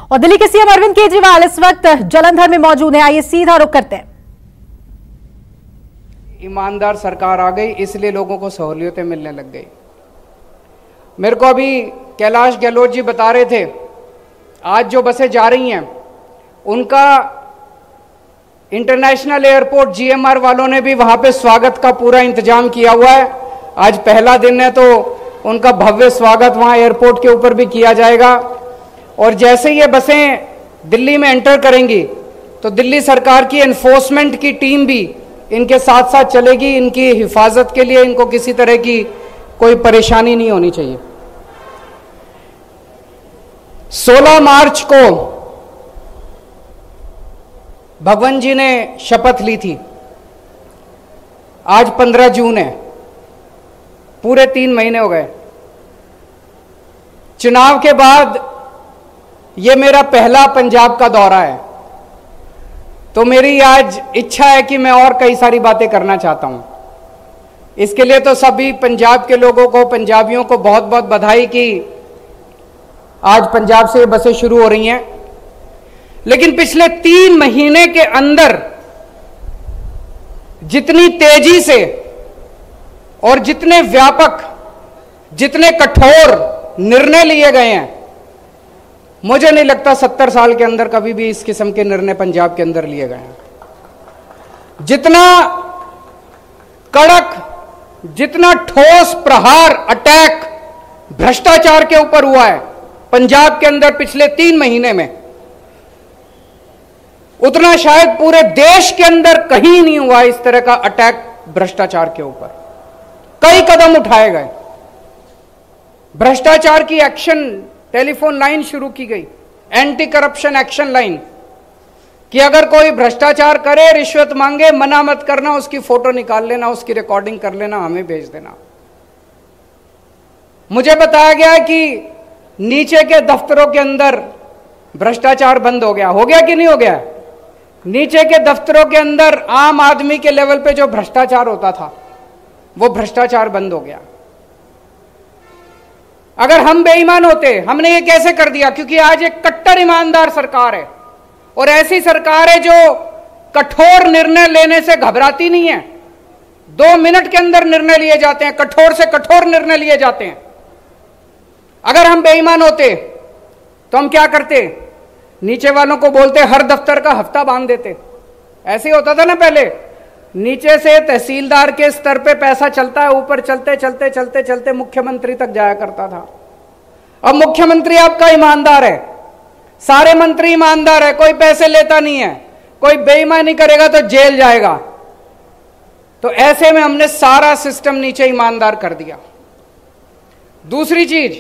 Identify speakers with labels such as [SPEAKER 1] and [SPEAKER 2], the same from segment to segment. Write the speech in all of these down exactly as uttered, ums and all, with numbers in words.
[SPEAKER 1] और दिल्ली के सीएम अरविंद केजरीवाल इस वक्त जालंधर में मौजूद हैं। आइए सीधा रुख करते हैं।
[SPEAKER 2] ईमानदार सरकार आ गई, इसलिए लोगों को सहूलियतें मिलने लग गई। मेरे को अभी कैलाश गहलोत जी बता रहे थे, आज जो बसें जा रही हैं उनका इंटरनेशनल एयरपोर्ट जीएमआर वालों ने भी वहां पे स्वागत का पूरा इंतजाम किया हुआ है। आज पहला दिन है तो उनका भव्य स्वागत वहां एयरपोर्ट के ऊपर भी किया जाएगा। और जैसे ये बसें दिल्ली में एंटर करेंगी तो दिल्ली सरकार की एनफोर्समेंट की टीम भी इनके साथ साथ चलेगी। इनकी हिफाजत के लिए इनको किसी तरह की कोई परेशानी नहीं होनी चाहिए। सोलह मार्च को भगवान जी ने शपथ ली थी, आज पंद्रह जून है, पूरे तीन महीने हो गए। चुनाव के बाद ये मेरा पहला पंजाब का दौरा है, तो मेरी आज इच्छा है कि मैं और कई सारी बातें करना चाहता हूं। इसके लिए तो सभी पंजाब के लोगों को, पंजाबियों को बहुत बहुत बधाई कि आज पंजाब से ये बसें शुरू हो रही हैं। लेकिन पिछले तीन महीने के अंदर जितनी तेजी से और जितने व्यापक, जितने कठोर निर्णय लिए गए हैं, मुझे नहीं लगता सत्तर साल के अंदर कभी भी इस किस्म के निर्णय पंजाब के अंदर लिए गए हैं। जितना कड़क, जितना ठोस प्रहार, अटैक भ्रष्टाचार के ऊपर हुआ है पंजाब के अंदर पिछले तीन महीने में, उतना शायद पूरे देश के अंदर कहीं नहीं हुआ इस तरह का अटैक भ्रष्टाचार के ऊपर। कई कदम उठाए गए। भ्रष्टाचार की एक्शन टेलीफोन लाइन शुरू की गई, एंटी करप्शन एक्शन लाइन, कि अगर कोई भ्रष्टाचार करे, रिश्वत मांगे, मना मत करना, उसकी फोटो निकाल लेना, उसकी रिकॉर्डिंग कर लेना, हमें भेज देना। मुझे बताया गया कि नीचे के दफ्तरों के अंदर भ्रष्टाचार बंद हो गया। हो गया कि नहीं हो गया? नीचे के दफ्तरों के अंदर आम आदमी के लेवल पे जो भ्रष्टाचार होता था वो भ्रष्टाचार बंद हो गया। अगर हम बेईमान होते, हमने ये कैसे कर दिया? क्योंकि आज एक कट्टर ईमानदार सरकार है और ऐसी सरकार है जो कठोर निर्णय लेने से घबराती नहीं है। दो मिनट के अंदर निर्णय लिए जाते हैं, कठोर से कठोर निर्णय लिए जाते हैं। अगर हम बेईमान होते तो हम क्या करते? नीचे वालों को बोलते हर दफ्तर का हफ्ता बांध देते। ऐसे ही होता था ना पहले, नीचे से तहसीलदार के स्तर पे पैसा चलता है, ऊपर चलते चलते चलते चलते मुख्यमंत्री तक जाया करता था। अब मुख्यमंत्री आपका ईमानदार है, सारे मंत्री ईमानदार है, कोई पैसे लेता नहीं है, कोई बेईमानी करेगा तो जेल जाएगा। तो ऐसे में हमने सारा सिस्टम नीचे ईमानदार कर दिया। दूसरी चीज,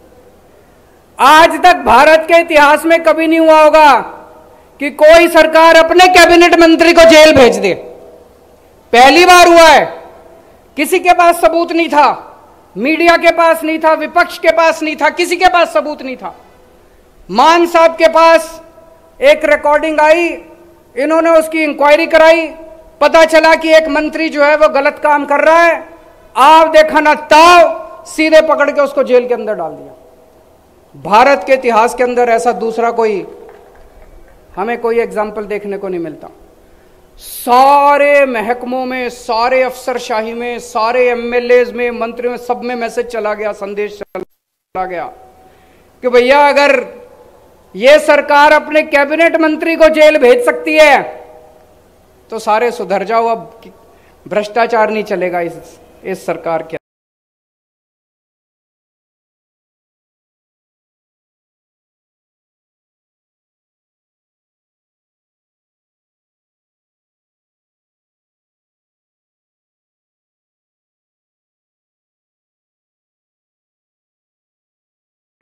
[SPEAKER 2] आज तक भारत के इतिहास में कभी नहीं हुआ होगा कि कोई सरकार अपने कैबिनेट मंत्री को जेल भेज दे। पहली बार हुआ है। किसी के पास सबूत नहीं था, मीडिया के पास नहीं था, विपक्ष के पास नहीं था, किसी के पास सबूत नहीं था। मान साहब के पास एक रिकॉर्डिंग आई, इन्होंने उसकी इंक्वायरी कराई, पता चला कि एक मंत्री जो है वो गलत काम कर रहा है। आप देखा ना ताव, सीधे पकड़ के उसको जेल के अंदर डाल दिया। भारत के इतिहास के अंदर ऐसा दूसरा कोई, हमें कोई एग्जाम्पल देखने को नहीं मिलता। सारे महकमों में, सारे अफसरशाही में, सारे एमएलएज में, मंत्रियों में, सब में मैसेज चला गया, संदेश चला गया कि भैया अगर ये सरकार अपने कैबिनेट मंत्री को जेल भेज सकती है तो सारे सुधर जाओ, अब भ्रष्टाचार नहीं चलेगा इस इस सरकार के।